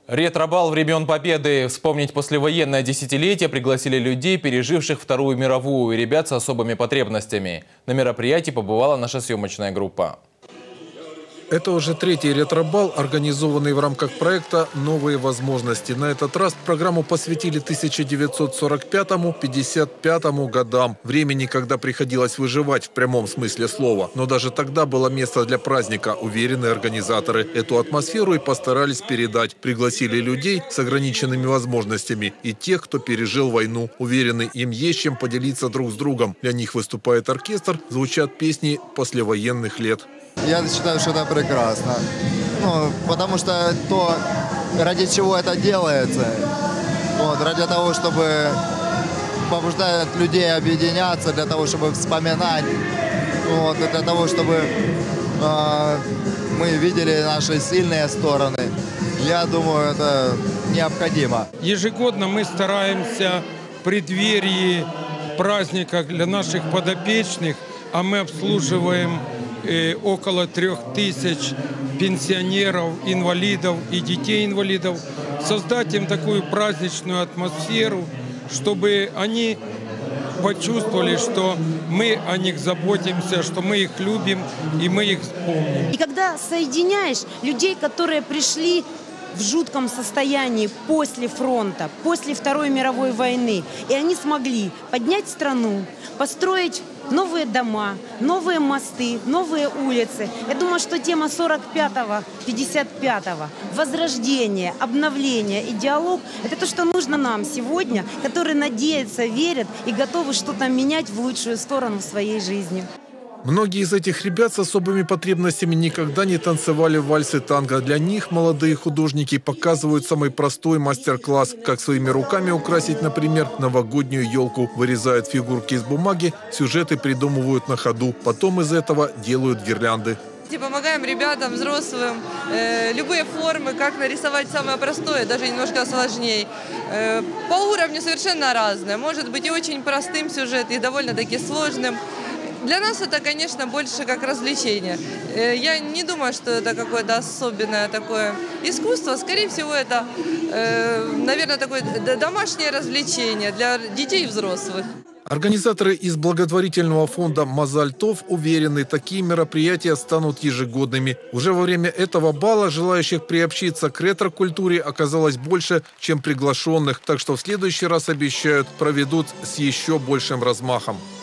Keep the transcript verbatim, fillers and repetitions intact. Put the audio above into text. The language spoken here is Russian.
Ретро-бал времен Победы. Вспомнить послевоенное десятилетие пригласили людей, переживших Вторую мировую, и ребят с особыми потребностями. На мероприятии побывала наша съемочная группа. Это уже третий ретро-бал, организованный в рамках проекта «Новые возможности». На этот раз программу посвятили тысяча девятьсот сорок пятому — пятьдесят пятому годам. Времени, когда приходилось выживать в прямом смысле слова. Но даже тогда было место для праздника, уверены организаторы. Эту атмосферу и постарались передать. Пригласили людей с ограниченными возможностями и тех, кто пережил войну. Уверены, им есть чем поделиться друг с другом. Для них выступает оркестр, звучат песни послевоенных лет. Я считаю, что это прекрасно. Ну, потому что то, ради чего это делается, вот, ради того, чтобы побуждать людей объединяться, для того, чтобы вспоминать, вот, для того, чтобы э, мы видели наши сильные стороны, я думаю, это необходимо. Ежегодно мы стараемся в преддверии праздника для наших подопечных, а мы обслуживаем около трех тысяч пенсионеров, инвалидов и детей-инвалидов, создать им такую праздничную атмосферу, чтобы они почувствовали, что мы о них заботимся, что мы их любим и мы их вспомним. И когда соединяешь людей, которые пришли в жутком состоянии после фронта, после Второй мировой войны, и они смогли поднять страну, построить новые дома, новые мосты, новые улицы. Я думаю, что тема сорок пятого — пятьдесят пятого, возрождение, обновление и диалог – это то, что нужно нам сегодня, которые надеются, верят и готовы что-то менять в лучшую сторону в своей жизни. Многие из этих ребят с особыми потребностями никогда не танцевали вальсы танго. Для них молодые художники показывают самый простой мастер-класс, как своими руками украсить, например, новогоднюю елку. Вырезают фигурки из бумаги, сюжеты придумывают на ходу. Потом из этого делают гирлянды. Помогаем ребятам, взрослым, э, любые формы, как нарисовать самое простое, даже немножко сложнее. Э, по уровню совершенно разное. Может быть и очень простым сюжет, и довольно-таки сложным. Для нас это, конечно, больше как развлечение. Я не думаю, что это какое-то особенное такое искусство. Скорее всего, это, наверное, такое домашнее развлечение для детей и взрослых. Организаторы из благотворительного фонда «Мазальтов» уверены, такие мероприятия станут ежегодными. Уже во время этого бала желающих приобщиться к ретро-культуре оказалось больше, чем приглашенных. Так что в следующий раз, обещают, проведут с еще большим размахом.